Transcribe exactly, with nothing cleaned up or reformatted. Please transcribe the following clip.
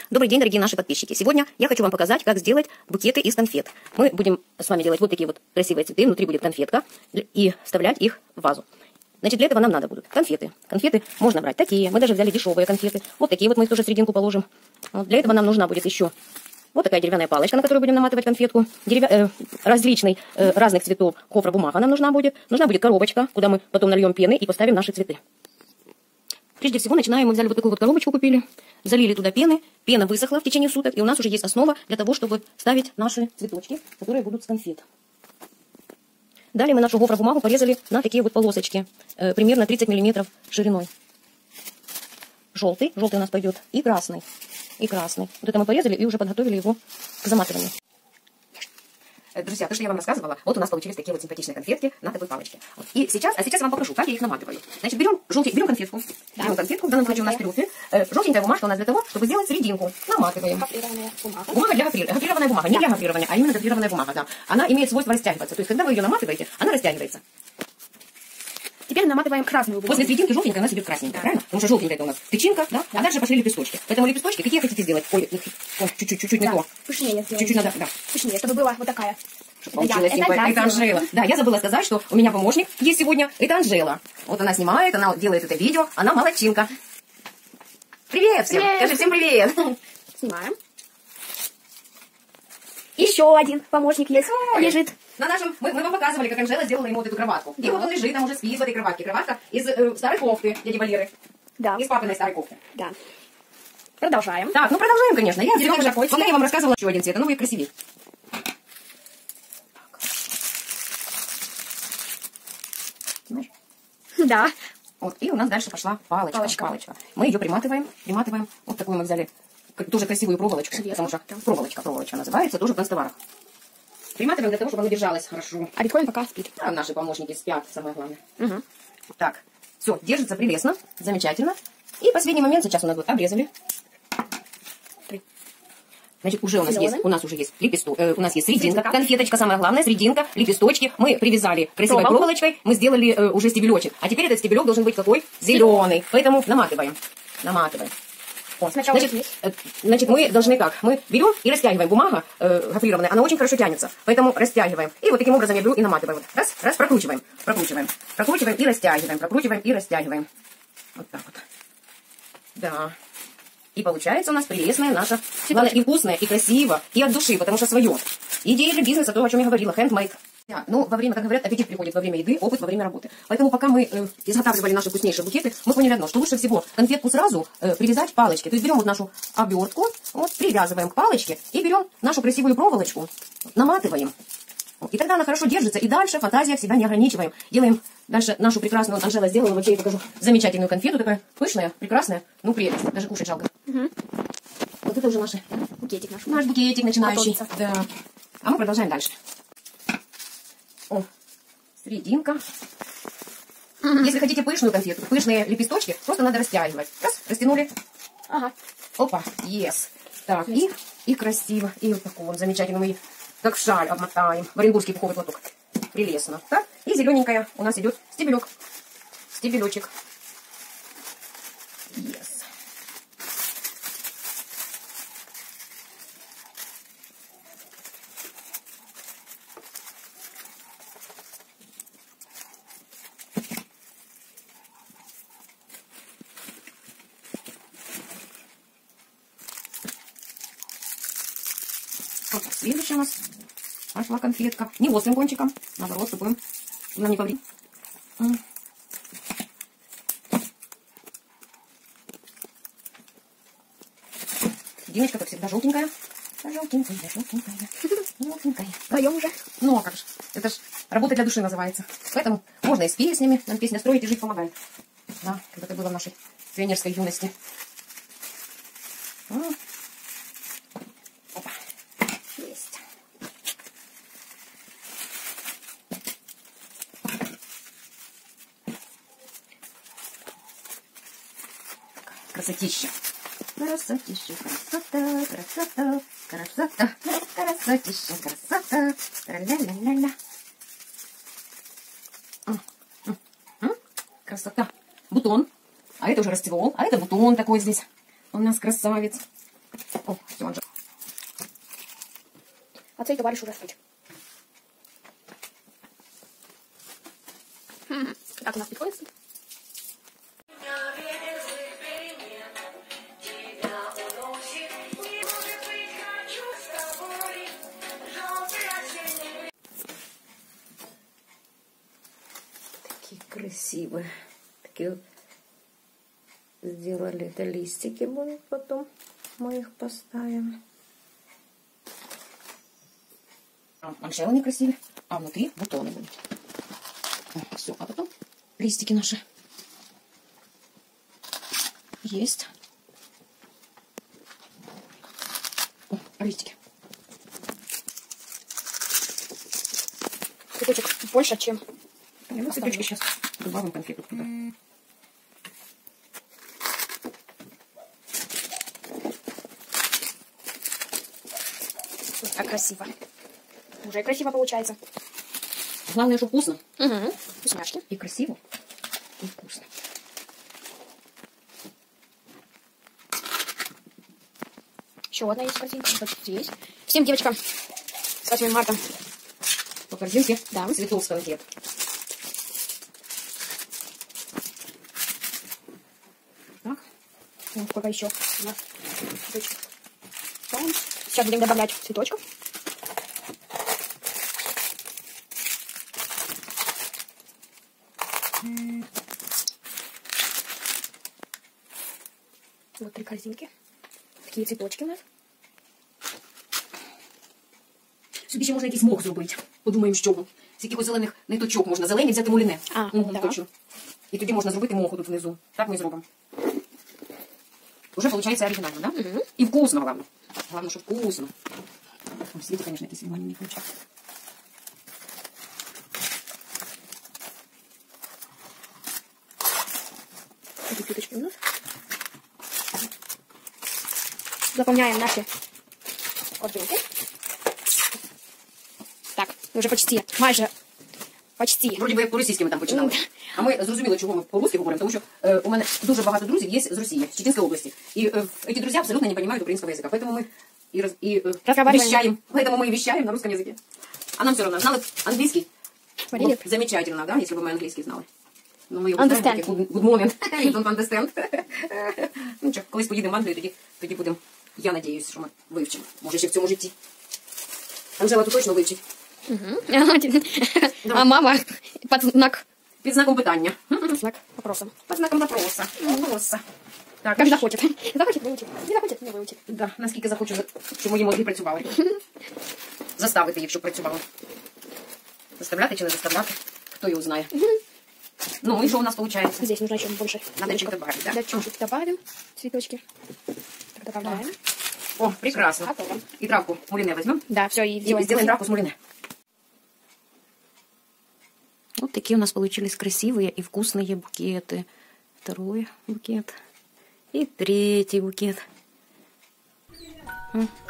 Добрый день, дорогие наши подписчики. Сегодня я хочу вам показать, как сделать букеты из конфет. Мы будем с вами делать вот такие вот красивые цветы. Внутри будет конфетка и вставлять их в вазу. Значит, для этого нам надо будут конфеты. Конфеты можно брать такие. Мы даже взяли дешевые конфеты. Вот такие вот мы их тоже в серединку положим. Вот для этого нам нужна будет еще вот такая деревянная палочка, на которую будем наматывать конфетку. Деревя... Э, различной, э, разных цветов кофра-бумага нам нужна будет. Нужна будет коробочка, куда мы потом нальем пены и поставим наши цветы. Прежде всего начинаем, мы взяли вот такую вот коробочку, купили, залили туда пены, пена высохла в течение суток, и у нас уже есть основа для того, чтобы ставить наши цветочки, которые будут с конфет. Далее мы нашу гофробумагу порезали на такие вот полосочки, э, примерно тридцать миллиметров шириной. Желтый, желтый у нас пойдет, и красный, и красный. Вот это мы порезали и уже подготовили его к заматыванию. Друзья, то, что я вам рассказывала, вот у нас получились такие вот симпатичные конфетки на такой палочке. Вот. И сейчас, а сейчас я вам покажу, как я их наматываю. Значит, берем желтый, берем конфетку, да. берем конфетку, в данном случае у нас трюфель. Э, желтенькая бумажка у нас для того, чтобы сделать серединку. Наматываем. Бумага. Бумага для гофрирования. Гофрированная бумага, не да. для гофрирования, а именно гофрированная бумага, да. Она имеет свойство растягиваться. То есть, когда вы ее наматываете, она растягивается. Теперь наматываем красную бумагу. После серединки желтенькая у нас идет красненькая, да. правильно? Потому что желтенькая это у нас тычинка, да? да. А дальше пошли лепесточки. Поэтому лепесточки какие хотите сделать? Ой, чуть-чуть не да. то. Пышнее сделать. Чуть-чуть надо, да. Пышнее, чтобы была вот такая. Получилось, это, это, это Анжела. Да, я забыла сказать, что у меня помощник есть сегодня. Это Анжела. Вот она снимает, она делает это видео. Она молодчинка. Привет всем. Привет. Скажи всем привет. Снимаем. Еще один помощник есть. Ой. Лежит. На нашем, мы, мы вам показывали, как Анжела сделала ему вот эту кроватку. Да. И вот он лежит, там уже спит в этой кроватке. Кроватка из э, старой кофты дяди Валеры. Да. Из папиной старой кофты. Да. Продолжаем. Так, ну продолжаем, конечно. Я берем уже, пока я вам рассказывала еще один цвет, а ну будет красивее. Да. Вот, и у нас дальше пошла палочка, палочка. палочка. Мы ее приматываем, приматываем. Вот такую мы взяли, тоже красивую проволочку, Светло. потому что там. проволочка, проволочка называется, тоже в констоварах. Приматываем для того, чтобы она держалась хорошо. А Бетховен пока спит. А наши помощники спят, самое главное. Угу. Так, все, держится прелестно, замечательно. И последний момент сейчас у нас вот обрезали. Значит, уже у нас есть, у нас уже есть лепесток, э, у нас есть серединка, конфеточка, самое главное, серединка, лепесточки. Мы привязали красивой Проволоку. проволочкой, мы сделали э, уже стебелечек. А теперь этот стебелек должен быть какой? Зеленый. Поэтому наматываем, наматываем. Вот. Сначала значит, э, значит, мы должны как? Мы берем и растягиваем. Бумага э, гофрированная, она очень хорошо тянется. Поэтому растягиваем. И вот таким образом я беру и наматываю. Вот. Раз, раз, прокручиваем, прокручиваем, прокручиваем и растягиваем, прокручиваем и растягиваем. Вот так вот. Да. И получается у нас прелестная наша, главное, и вкусная, и красиво, и от души, потому что свое. Идея для бизнеса, то, о чем я говорила, handmade. Да, ну, во время, как говорят, аппетит приходит во время еды, опыт во время работы. Поэтому пока мы э, изготавливали наши вкуснейшие букеты, мы поняли одно, что лучше всего конфетку сразу э, привязать к палочке. То есть берем вот нашу обертку, вот, привязываем к палочке и берем нашу красивую проволочку, наматываем. И тогда она хорошо держится, и дальше фантазия себя не ограничиваем. Делаем дальше нашу прекрасную, Анжела сделала, вот я ей покажу, замечательную конфету, такая пышная, прекрасная, ну прелесть, даже кушать жалко. Угу. Вот это уже наш букетик наш. Наш букетик начинающий. Да. А мы продолжаем дальше. О, серединка. Угу. Если хотите пышную конфету, пышные лепесточки, просто надо растягивать. Раз, растянули. Ага. Опа, yes. Так, и, и красиво, и вот такой вот замечательный мы как шаль обмотаем. В оренбургский пуховый платок. Прелестно. Так? И зелененькая у нас идет стебелек. Стебелечек. Yes. Вот так, следующая у нас пошла конфетка. Не острым кончиком, наоборот, чтобы нам не повредить. Диночка, как всегда, желтенькая. Желтенькая, желтенькая, желтенькая. Даем уже. Ну, а как же. Это ж работа для души называется. Поэтому можно и с песнями. Нам песня «Строить и жить» помогает. Да, как это было в нашей пионерской юности. Опа. Есть. Красотища. Красотища, красота, красота, красота, красотища, красота, ля-ля-ля-ля. Красота. Бутон. А это уже расцвел. А это бутон такой здесь. У нас красавец. О, все, он же. А цей товариш уже спить. Хм. Так, у нас подходит? Такие красивые. Такие сделали. Это листики будут потом. Мы их поставим. Манжелы некрасивые, а внутри бутоны будут. Все, а потом листики наши. Есть. О, листики. Цветочек больше, чем... Ну, цветочки сейчас добавим конфету туда. Так красиво. Уже красиво получается. Главное, что вкусно. Угу. Вкусняшки. И красиво, и вкусно. Еще одна есть картинка. Вот здесь. Всем девочкам с восьмым марта. По корзинке, Да. цветов с конфет. Так. Ну, сколько еще у нас цветочков. Ставим. Сейчас будем добавлять цветочков. Вот три корзинки. Такие цветочки у нас. Сюди ще можна якийсь мох зробити. Подумаємо, з чого. З якихось зелених ниточок можна. Зелені взяти муліне. А, угу, так. точно. І тоді можна зробити моху тут внизу. Так ми зробимо. Уже виходить оригінально, да? Угу. І вкусно, главное. Главное, що вкусно. Ой, світі, конечно, якийсь внимание не включать. Эти цветочки у нас. Заполняем наши корзинки. Так, уже почти, майже почти. Вроді би як по-російськи ми там починали. А ми зрозуміли, чого ми по-русски говоримо, тому що е, у мене дуже багато друзів є з Росії, з Чеченської області. І е, ці друзі абсолютно не розуміють українського язика. Поэтому мы и, раз, и э, вещаем. Поэтому мы и вещаем на русском языке. А нам все равно. Знали английский? Варили? Вот, замечательно, да, если бы мы английский знали. Ну, ми його Understand. знаємо, таке good, good moment. You don't understand. Ну, що, колись поїдемо в Англію, тоді, тоді будемо, я надіюсь, що ми вивчимо. Може, ще в цьому житті. Анжела тут точно вивчить. Угу. А мама под знак, Під знаком питання. знак вопроса. Під знаком вопроса. Вопроса. Так, Как захочет. Захочет выучить. Не захочет, не выучить. Да, наскільки захочу, щоб мої мозги працювали. Заставити їх, щоб працювали. Заставляти чи не заставляти? Хто його знає. Ну, і що у нас виходить? Здесь нужно еще больше. Надо чуть добавить, да? Да, чуть-чуть добавим цветочки. Так, добавляем. О, прекрасно. Готово. И травку мулине возьмем. Да, все, и И делаем. сделаем травку с мулине. Вот такие у нас получились красивые и вкусные букеты. Второй букет. И третий букет.